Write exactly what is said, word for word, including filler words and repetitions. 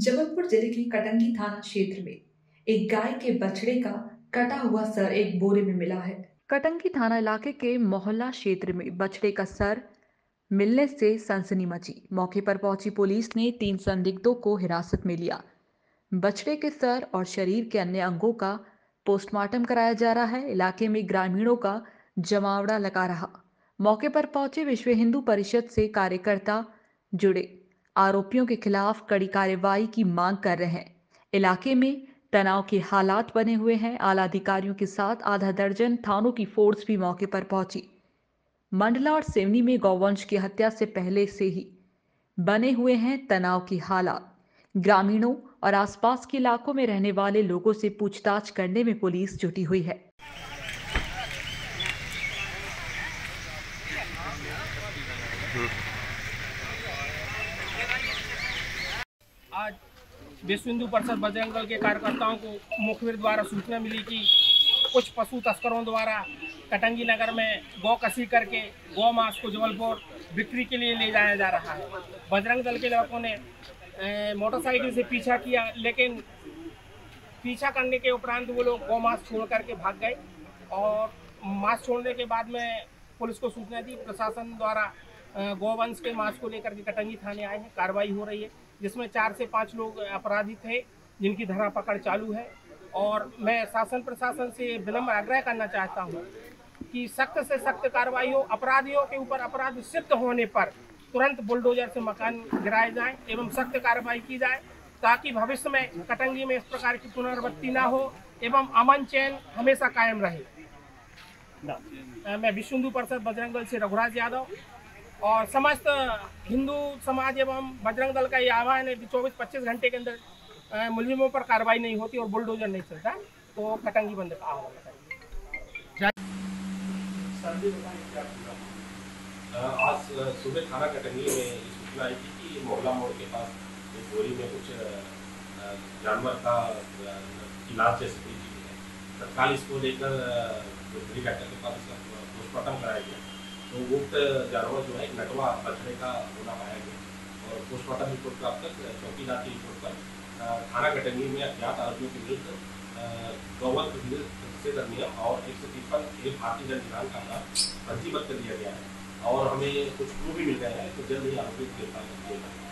जबलपुर जिले के कटंगी थाना क्षेत्र में एक गाय के बछड़े का कटा हुआ सर एक बोरे में मिला है। कटंगी थाना इलाके के मोहल्ला क्षेत्र में बछड़े का सर मिलने से सनसनी मची। मौके पर पहुंची पुलिस ने तीन संदिग्धों को हिरासत में लिया। बछड़े के सर और शरीर के अन्य अंगों का पोस्टमार्टम कराया जा रहा है। इलाके में ग्रामीणों का जमावड़ा लगा रहा। मौके पर पहुंचे विश्व हिंदू परिषद से कार्यकर्ता जुड़े आरोपियों के खिलाफ कड़ी कार्रवाई की मांग कर रहे हैं। इलाके में तनाव के हालात बने हुए हैं। आला अधिकारियों के साथ आधा दर्जन थानों की फोर्स भी मौके पर पहुंची। मंडला और सिवनी में गौवंश की हत्या से पहले से ही बने हुए हैं तनाव की हालात। ग्रामीणों और आसपास के इलाकों में रहने वाले लोगों से पूछताछ करने में पुलिस जुटी हुई है। आज विश्व हिंदू परिषद बजरंग दल के कार्यकर्ताओं को मुखबिर द्वारा सूचना मिली कि कुछ पशु तस्करों द्वारा कटंगी नगर में गौ कसी करके गौ मांस को जबलपुर बिक्री के लिए ले जाया जा रहा है। बजरंग दल के लोगों ने मोटरसाइकिल से पीछा किया, लेकिन पीछा करने के उपरांत वो लोग गौ मांस छोड़ करके भाग गए और मांस छोड़ने के बाद में पुलिस को सूचना दी। प्रशासन द्वारा गौवंश के मांस को लेकर के कटंगी थाने आए हैं। कार्रवाई हो रही है, जिसमें चार से पाँच लोग अपराधी थे जिनकी धरा पकड़ चालू है। और मैं शासन प्रशासन से विनम्र आग्रह करना चाहता हूं कि सख्त से सख्त कार्रवाई हो। अपराधियों के ऊपर अपराध सिद्ध होने पर तुरंत बुलडोजर से मकान गिराए जाएं एवं सख्त कार्रवाई की जाए, ताकि भविष्य में कटंगी में इस प्रकार की पुनरावृत्ति ना हो एवं अमन चैन हमेशा कायम रहे। मैं विश्व हिंदू परिषद बजरंग दल से रघुराज यादव और समस्त हिंदू समाज एवं बजरंग दल का ये आह्वान है कि चौबीस पच्चीस घंटे के अंदर मुलजिमों पर कार्रवाई नहीं होती और बुलडोजर नहीं चलता तो कटंगी बंद का आह्वान करेंगे। आज सुबह थाना कटंगी में सूचना आई थी कि मोहल्ला मोड़ के पास एक बोरी में कुछ जानवर का इलाज जैसी कोई चीज़ है। तत्काल इसको लेकर डॉक्टर के पास पोस्टमार्टम कराया गया तो उक्त जानवर जो है एक नटवा बछड़े का होना पाया गया और पोस्टमार्टम रिपोर्ट प्राप्त कर चौकीदार की रिपोर्ट पर थाना कटंगी में अज्ञात आरोपियों के विरुद्ध गौवध से नियम और एक सौ तिरपन एक भारतीय दंड विधान का अपराध पंजीबद्ध कर दिया गया है और हमें कुछ प्रूफ भी मिल गया है तो जल्द ही आरोपी गिरफ्तार कर दिया जाएगा।